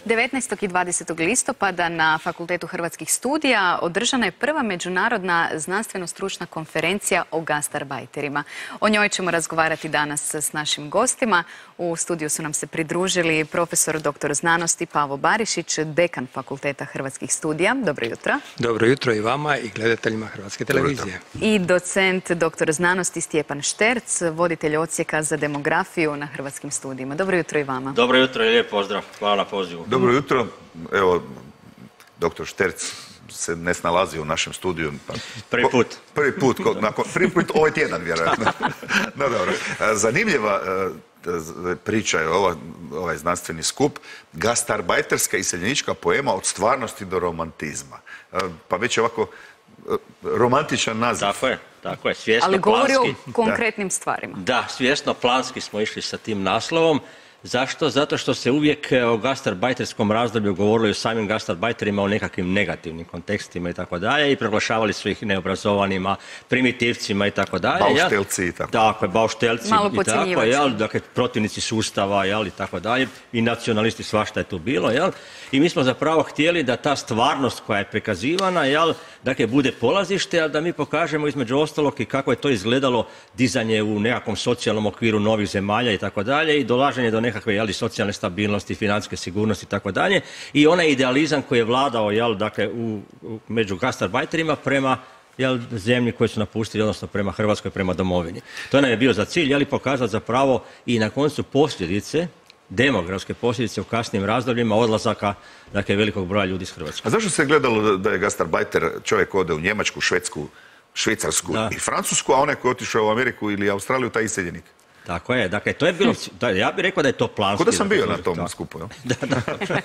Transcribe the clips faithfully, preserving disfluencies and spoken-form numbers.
devetnaestog i dvadesetog listopada na Fakultetu hrvatskih studija održana je prva međunarodna znanstveno-stručna konferencija o gastarbajterima. O njoj ćemo razgovarati danas s našim gostima. U studiju su nam se pridružili profesor doktor znanosti Pavo Barišić, dekan Fakulteta hrvatskih studija. Dobro jutro. Dobro jutro i vama i gledateljima Hrvatske televizije. I docent doktor znanosti Stjepan Šterc, voditelj odsjeka za demografiju na Hrvatskim studijima. Dobro jutro i vama. Dobro jutro i lijep pozdrav. Hvala na pozivu. Dobro jutro. Evo, doktor Šterc se ne snalazi u našem studiju. Pa, prvi put. Prvi put, ko, nakon, prvi put ovaj tjedan, vjerojatno. No, dobro. Zanimljiva priča je ova, ovaj znanstveni skup. Gastarbajterska iseljenička poema od stvarnosti do romantizma. Pa već je ovako romantičan naziv. Tako je, tako je. Svjesno Ali govori planski. o konkretnim da. stvarima. Da, svjesno planski smo išli sa tim naslovom. Zašto? Zato što se uvijek o gastarbajterskom razdoblju govorilo o samim gastarbajterima u nekakvim negativnim kontekstima i tako dalje i proglašavali su ih neobrazovanima, primitivcima i tako dalje. Bauštelci i tako. Dakle, bauštelci Malo i tako, jel? Dakle, protivnici sustava, jel? I tako dalje. I nacionalisti, svašta je tu bilo, jel? I mi smo zapravo htjeli da ta stvarnost koja je prikazivana, jel? Dakle, bude polazište, ali da mi pokažemo između ostalog i kako je to izgledalo dizanje u nekakvom socijalnom okviru novih zemalja i tako dalje i dolaženje do nekakve jel, socijalne stabilnosti, financijske sigurnosti i tako dalje. I onaj idealizam koji je vladao jel, dakle, u, u, među gastarbajterima prema jel, zemlji koje su napustili, odnosno prema Hrvatskoj, prema domovini. To nam je bio za cilj, jel, pokazati zapravo i na koncu posljedice, demografske posljedice u kasnim razdobljima odlazaka dakle, velikog broja ljudi iz Hrvatske. A zašto se gledalo da je gastarbajter čovjek ode u Njemačku, Švedsku, Švicarsku da. i Francusku, a onaj koji je otišao u Ameriku ili Australiju, taj iseljenik? Tako je, dakle, to je bilo, ja bih rekao da je to planski. Kuda sam bio na tom skupu, jel? Da, da.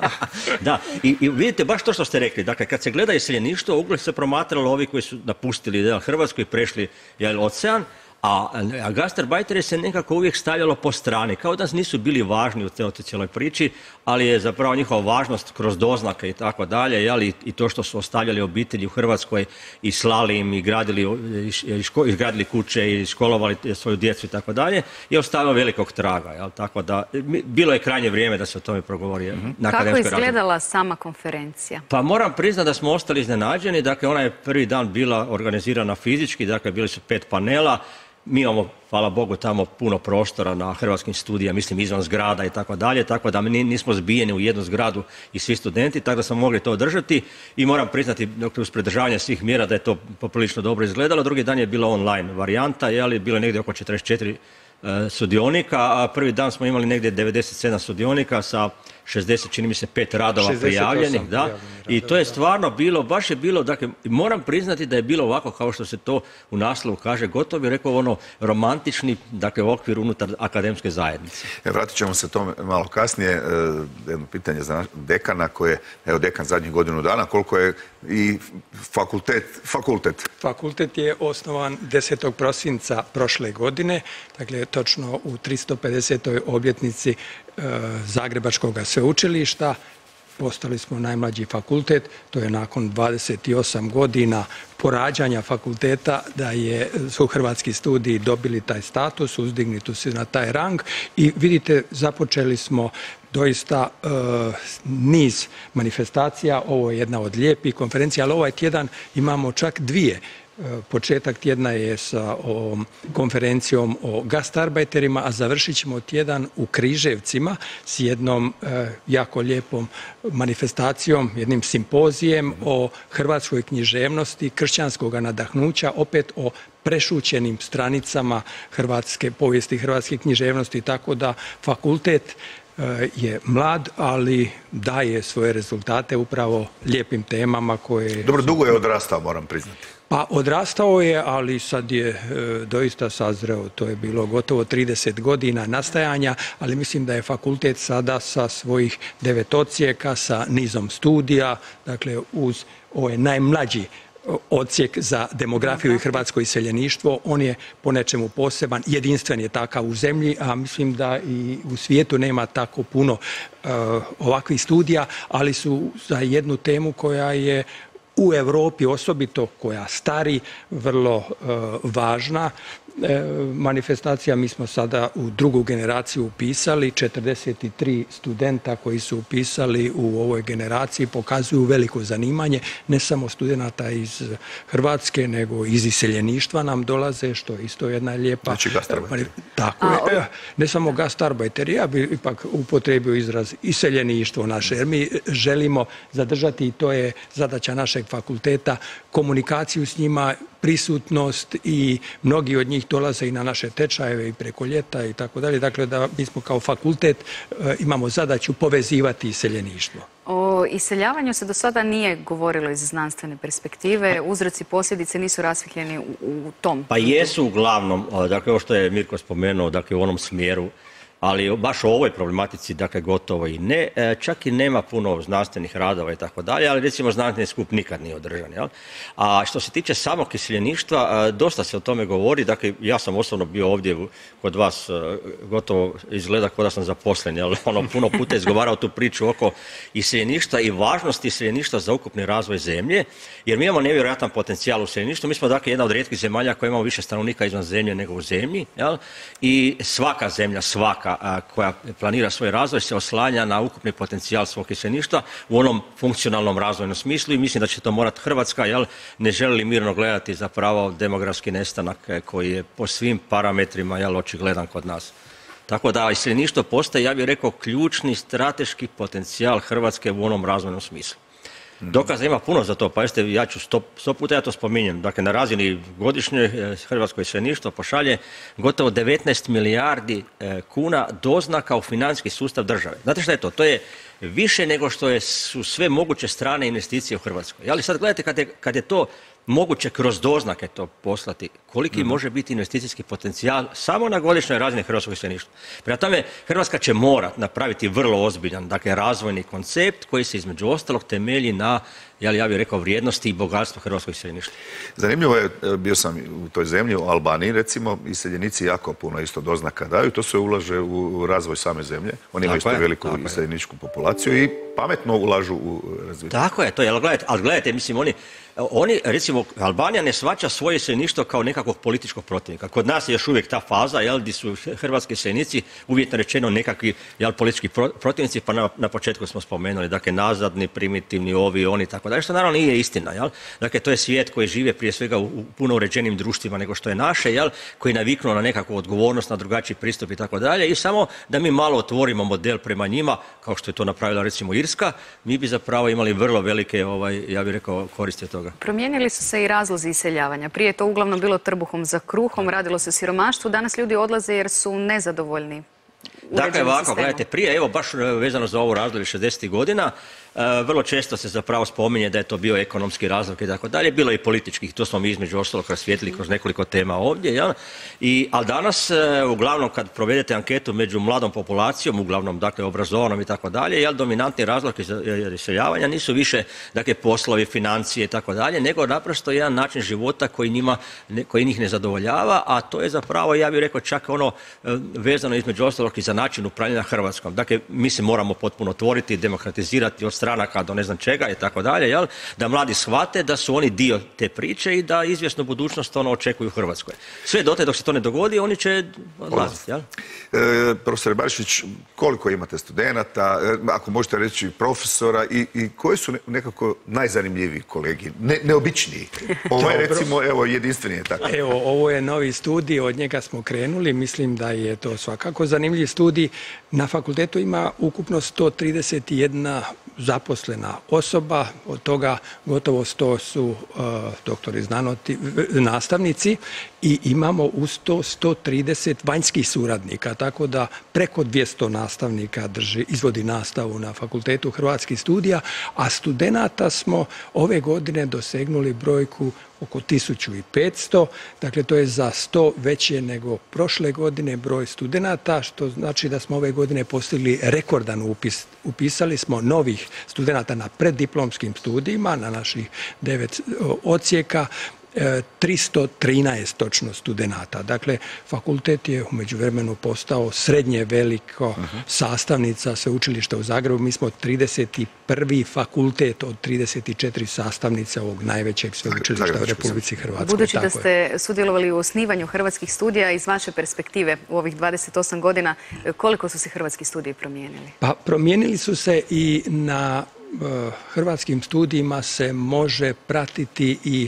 Da, I, i vidite baš to što ste rekli, dakle, kad se gleda iseljeništvo, uglavnom se promatralo ovi koji su napustili jel, Hrvatsku i prešli jel, ocean, a, a gastarbajtere se nekako uvijek stavljalo po strani, kao da nisu bili važni u toj cijeloj priči, ali je zapravo njihova važnost kroz doznake i tako dalje, jel, i, i to što su ostavljali obitelji u Hrvatskoj i slali im i gradili, i ško, i gradili kuće i školovali svoju djecu i tako dalje, je ostavio velikog traga, jel, tako da bilo je krajnje vrijeme da se o tome progovori. Mm-hmm. na Kako je izgledala razli. sama konferencija? Pa moram priznati da smo ostali iznenađeni, dakle ona je prvi dan bila organizirana fizički, dakle bili su pet panela. Mi imamo, hvala Bogu, tamo puno prostora na hrvatskim studijama, mislim izvan zgrada i tako dalje, tako da mi nismo zbijeni u jednu zgradu i svi studenti, tako da smo mogli to održati i moram priznati uz pridržavanje svih mjera da je to poprilično dobro izgledalo. Drugi dan je bila online varijanta, je bilo je negdje oko četrdeset četiri uh, sudionika, a prvi dan smo imali negdje devedeset sedam sudionika sa šezdeset, čini mi se, pet radova prijavljenih, da, i to je stvarno bilo, baš je bilo, dakle, moram priznati da je bilo ovako, kao što se to u naslovu kaže, gotovo bi rekao ono romantični, dakle, okvir unutar akademske zajednice. E, vratit ćemo se tome malo kasnije, e, jedno pitanje za dekana, koje, evo, dekan zadnjih godinu dana, koliko je i fakultet, fakultet? Fakultet je osnovan desetog prosinca prošle godine, dakle, točno u tristo pedesetoj obljetnici Zagrebačkog sveučilišta. Postali smo najmlađi fakultet, to je nakon dvadeset osam godina porađanja fakulteta da je, su hrvatski studiji dobili taj status, uzdignuti su na taj rang i vidite, započeli smo doista e, niz manifestacija, ovo je jedna od lijepih konferencija, ali ovaj tjedan imamo čak dvije. Početak tjedna je sa ovom konferencijom o gastarbajterima, a završit ćemo tjedan u Križevcima s jednom e, jako lijepom manifestacijom, jednim simpozijem o hrvatskoj književnosti, kršćanskog nadahnuća, opet o prešućenim stranicama hrvatske povijesti, hrvatske književnosti, tako da fakultet je mlad, ali daje svoje rezultate upravo lijepim temama koje... Dobro, dugo je odrastao, moram priznati. Pa odrastao je, ali sad je e, doista sazreo. To je bilo gotovo trideset godina nastajanja, ali mislim da je fakultet sada sa svojih devet odsjeka, sa nizom studija, dakle uz ovaj najmlađi odsjek za demografiju i hrvatsko iseljeništvo, on je po nečemu poseban, jedinstven je takav u zemlji, a mislim da i u svijetu nema tako puno uh, ovakvih studija, ali su za jednu temu koja je u Europi osobito, koja stari, vrlo uh, važna. manifestacija. Mi smo sada u drugu generaciju upisali, četrdeset tri studenta koji su upisali u ovoj generaciji pokazuju veliko zanimanje, ne samo studenta iz Hrvatske, nego iz iseljeništva nam dolaze, što je isto jedna lijepa... Znači gastarbajteri. Tako je. Ne samo gastarbajteri, ja bih ipak upotrijebio izraz iseljeništvo naše, jer mi želimo zadržati, i to je zadaća našeg fakulteta, komunikaciju s njima, prisutnost, i mnogi od njih dolaze i na naše tečajeve i preko ljeta i tako dalje. Dakle, da mi smo kao fakultet imamo zadaću povezivati iseljeništvo. O iseljavanju se do sada nije govorilo iz znanstvene perspektive, uzroci, posljedice nisu rasvjetljeni u, u tom. Pa jesu uglavnom, dakle, ovo što je Mirko spomenuo, dakle, u onom smjeru, ali baš o ovoj problematici, dakle, gotovo i ne. Čak i nema puno znanstvenih radova i tako dalje, ali recimo znanstveni skup nikad nije održan. Jel? A što se tiče samog iseljeništva, dosta se o tome govori. Dakle, ja sam osobno bio ovdje kod vas, gotovo izgleda kao da sam zaposlen, jel? Ono, puno puta izgovarao tu priču oko iseljeništva i važnosti iseljeništva za ukupni razvoj zemlje, jer mi imamo nevjerojatan potencijal u iseljeništvu. Mi smo, dakle, jedna od rijetkih zemalja koja imamo više stanovnika izvan zemlje nego u zemlji, jel? I svaka zemlja, svaka koja planira svoj razvoj se oslanja na ukupni potencijal svog iseljeništva u onom funkcionalnom razvojnom smislu, i mislim da će to morati Hrvatska, jel, ne želi mirno gledati zapravo demografski nestanak koji je po svim parametrima, jel, očigledan kod nas. Tako da iseljeništvo postaje, ja bih rekao, ključni strateški potencijal Hrvatske u onom razvojnom smislu. Dokaza ima puno za to, pa jeste, ja ću sto, sto puta ja to spominjem. Dakle, na razini godišnje hrvatsko iseljeništvo pošalje gotovo devetnaest milijardi kuna doznaka u financijski sustav države. Znate šta je to? To je više nego što je, su sve moguće strane investicije u Hrvatskoj. Ali sad gledajte, kad je, kad je to moguće kroz doznake to poslati, koliki mm-hmm. može biti investicijski potencijal samo na godišnjoj razini hrvatskog iseljeništva. Prema tome, Hrvatska će morati napraviti vrlo ozbiljan, dakle, razvojni koncept koji se između ostalog temelji na, jel, ja bih rekao, vrijednosti i bogatstvu hrvatskog iseljeništva. Zanimljivo je, bio sam u toj zemlji, u Albaniji recimo, iseljenici jako puno isto doznaka daju, to se ulaže u razvoj same zemlje. Oni imaju isto veliku iseljeničku populaciju i pametno ulažu u razvoj. Tako je, to je, ali gledajte, ali gledajte, mislim, oni, oni, recimo, Albanija ne shvaća svoje iseljeništvo kao nekakvog političkog protivnika. Kod nas je još uvijek ta faza, jel, gdje su hrvatski iseljenici uvjetno rečeno nekakvi, jel, politički protivnici, pa na, na početku smo spomenuli, dakle, nazadni, primitivni, ovi, oni, tako dalje, što naravno nije istina, jel? Dakle, to je svijet koji žive prije svega u, u puno uređenim društvima nego što je naše, jel, koji naviknu na nekakvu odgovornost, na drugačiji pristup i tako dalje, i samo da mi malo otvorimo model prema njima, kao što je to napravila recimo Irska, mi bi zapravo imali vrlo velike, ovaj, ja bih rekao, koristi od toga. Promijenili su se i razlozi iseljavanja. Prije je to uglavnom bilo trbuhom za kruhom, radilo se o siromaštvu, danas ljudi odlaze jer su nezadovoljni. Dakle, ovako, gledajte, prije, evo, baš vezano za ovo razdoblje šezdesetih godina, vrlo često se zapravo spominje da je to bio ekonomski razlog i tako dalje, bilo je i političkih, to smo mi između ostalog rasvijetlili kroz nekoliko tema ovdje, jel? I, ali danas, uglavnom, kad provedete anketu među mladom populacijom, uglavnom, dakle, obrazovanom i tako dalje, jel, dominantni razlog iseljavanja nisu više, dakle, poslovi, financije i tako dalje, nego naprosto jedan način života koji njima, koji njih ne zadovoljava, a to je zapravo, ja bih rekao, čak ono vezano između ostalog i za način upravljanja Hrvatskom. Dakle, mi se moramo potpuno otvoriti, demokratizirati od stranaka do ne znam čega i tako dalje, jel? Da mladi shvate da su oni dio te priče i da izvjesnu budućnost ono očekuju u Hrvatskoj. Sve dotle dok se to ne dogodi, oni će odlaziti, jel? E, profesor Barišić, koliko imate studenata, ako možete reći profesora, i, i koji su nekako najzanimljiviji kolegi, ne, neobičniji? Ovo je recimo, evo, jedinstveni je tako. Evo, ovo je novi studij, od njega smo krenuli, mislim da je to svakako zanimljiv studij. Na fakultetu ima ukupno sto trideset jedna zaposlena osoba, od toga gotovo sto su uh, doktori znanosti, nastavnici, i imamo uz to sto trideset vanjskih suradnika, tako da preko dvjesto nastavnika drži, izvodi nastavu na Fakultetu hrvatskih studija, a studenata smo ove godine dosegnuli brojku oko tisuću petsto, dakle to je za sto veće nego prošle godine broj studenata, što znači da smo ove godine postigli rekordan upis. Upisali smo novih studenata na preddiplomskim studijima, na naših devet odsjeka, tristo trinaest točno studenata. Dakle, fakultet je u međuvremenu postao srednje veliko sastavnica sveučilišta u Zagrebu. Mi smo trideset prvi fakultet od trideset četiri sastavnice ovog najvećeg sveučilišta u Republici Hrvatskoj. Budući da ste sudjelovali u osnivanju hrvatskih studija, iz vaše perspektive u ovih dvadeset osam godina, koliko su se hrvatski studiji promijenili? Pa promijenili su se i na hrvatskim studijima se može pratiti i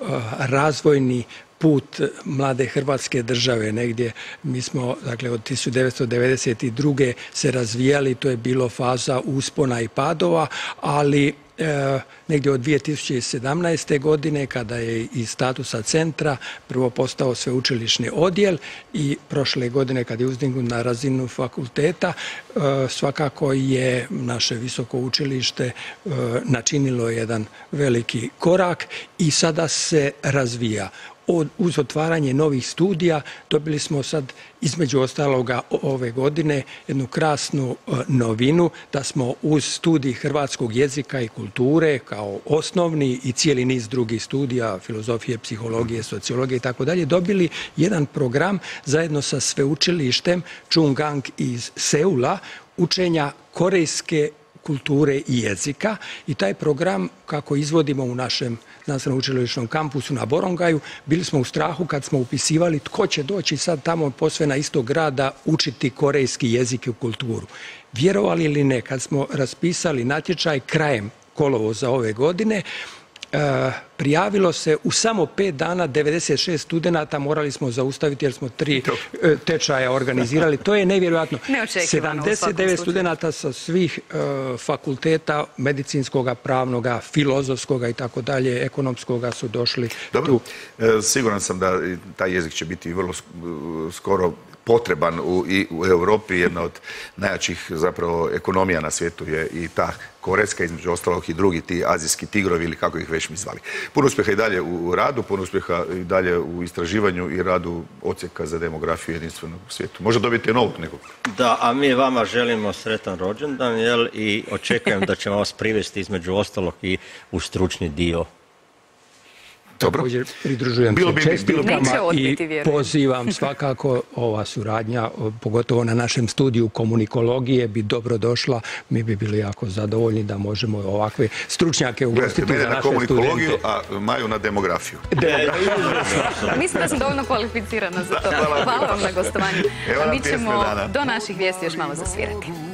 razvojni put mlade Hrvatske države. Negdje mi smo, dakle, od tisuću devetsto devedeset druge se razvijali, to je bilo faza uspona i padova, ali e, negdje od dvije tisuće sedamnaeste. godine, kada je iz statusa centra prvo postao sveučilišni odjel i prošle godine kad je uzdignut na razinu fakulteta, e, svakako je naše visoko učilište e, načinilo jedan veliki korak i sada se razvija. Od, uz otvaranje novih studija dobili smo sad između ostaloga ove godine jednu krasnu e, novinu da smo uz studij hrvatskog jezika i kulture kao osnovni i cijeli niz drugih studija, filozofije, psihologije, sociologije i tako dalje, dobili jedan program zajedno sa sveučilištem Chung-Ang iz Seula učenja korejske kulture i jezika i taj program kako izvodimo u našem znanstveno-učilišnom kampusu na Borongaju, bili smo u strahu kad smo upisivali tko će doći sad tamo posve na istog grada učiti korejski jezik i kulturu. Vjerovali ili ne, kad smo raspisali natječaj krajem kolovoza ove godine, E, prijavilo se u samo pet dana devedeset šest studenata, morali smo zaustaviti jer smo tri e, tečaja organizirali. To je nevjerojatno. sedamdeset devet studenata sa svih e, fakulteta medicinskoga, pravnoga, filozofskoga i tako dalje, ekonomskoga su došli. Dobro, tu. E, siguran sam da taj jezik će biti vrlo skoro potreban u, i u Europi. Jedna od najjačih zapravo ekonomija na svijetu je i ta korejska, između ostalog i drugi ti azijski tigrovi ili kako ih već mi zvali. Puno uspjeha i dalje u radu, puno uspjeha i dalje u istraživanju i radu odsjeka za demografiju jedinstvenog u svijetu. Može dobiti novog nekog. Da, a mi vama želimo sretan rođendan, jel, i očekujem da ćemo vas privesti između ostalog i u stručni dio. Također pridružujem bilo se bi, čestitkama i vjerujem. pozivam svakako ova suradnja, pogotovo na našem studiju komunikologije, bi dobro došla. Mi bi bili jako zadovoljni da možemo ovakve stručnjake ugostiti za naše studente. A Maju na demografiju. Mislim da sam dovoljno kvalificirana za to. Hvala vam na gostovanju. Mi ćemo do naših vijesti još malo zasvirati.